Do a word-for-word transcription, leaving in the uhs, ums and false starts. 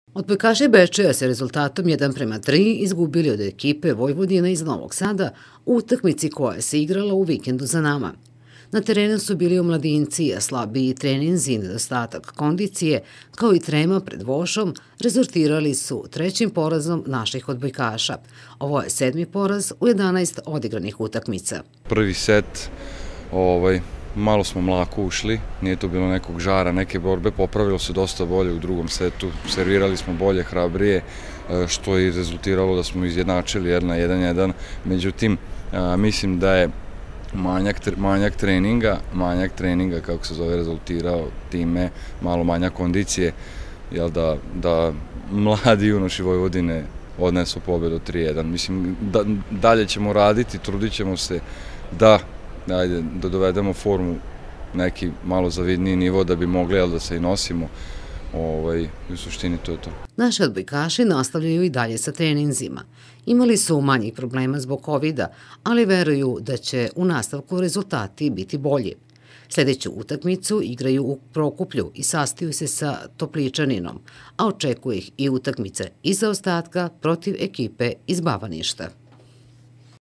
Odbojkaši Bečeja se rezultatom jedan prema tri izgubili od ekipe Vojvodina iz Novog Sada u utakmici koja se igrala u vikendu za nama. Na terenu su bili omladinci, a slabiji treninzi i nedostatak kondicije, kao i trema pred vošom, rezultirali su trećim porazom naših odbojkaša. Ovo je sedmi poraz u jedanaest odigranih utakmica. Prvi set, ovaj, malo smo mlako ušli, nije to bilo nekog žara, neke borbe, popravilo se dosta bolje u drugom setu, servirali smo bolje, hrabrije, što je rezultiralo da smo izjednačili jedan na jedan jedan. Međutim, mislim da je manjak, manjak treninga, manjak treninga, kako se zove, rezultirao time, malo manjak kondicije, jel da, da mladi junoši Vojvodine odnesu pobedu tri jedan. Mislim, da, dalje ćemo raditi, trudit ćemo se da Ajde, da dovedemo formu neki malo zavidniji nivo da bi mogli jel, da se i nosimo. Ovaj, u suštini to je to. Naši odbojkaši nastavljaju i dalje sa treninzima. Imali su manjih problema zbog kovida, ali veruju da će u nastavku rezultati biti bolji. Sljedeću utakmicu igraju u Prokuplju i sastaju se sa Topličaninom, a očekuje ih i utakmice iz zaostatka protiv ekipe iz Bavaništa.